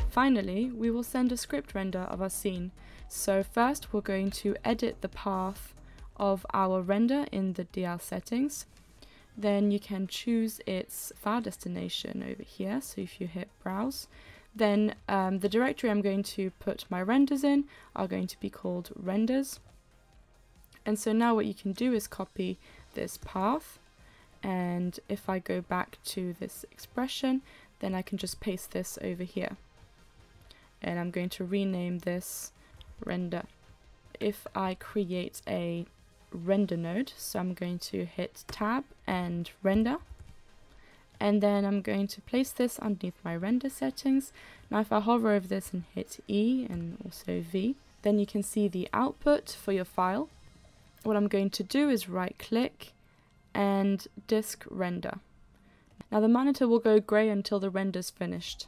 Finally, we will send a script render of our scene. So first we're going to edit the path of our render in the DL settings. Then you can choose its file destination over here. So if you hit browse, then the directory I'm going to put my renders in are going to be called renders. And so now what you can do is copy this path, and if I go back to this expression, then I can just paste this over here. And I'm going to rename this render. If I create a render node, so I'm going to hit tab and render, and then I'm going to place this underneath my render settings. Now if I hover over this and hit E and also V, then you can see the output for your file. What I'm going to do is right click and disk render. Now the monitor will go grey until the render's finished.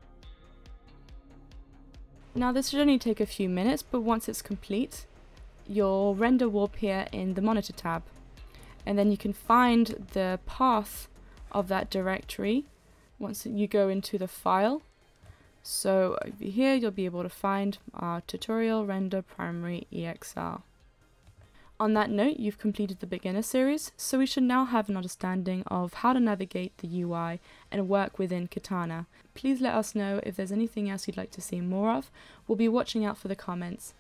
Now this should only take a few minutes, but once it's complete, your render will appear in the monitor tab. And then you can find the path of that directory once you go into the file. So over here you'll be able to find our tutorial render primary EXR. On that note, you've completed the beginner series, so we should now have an understanding of how to navigate the UI and work within Katana. Please let us know if there's anything else you'd like to see more of. We'll be watching out for the comments.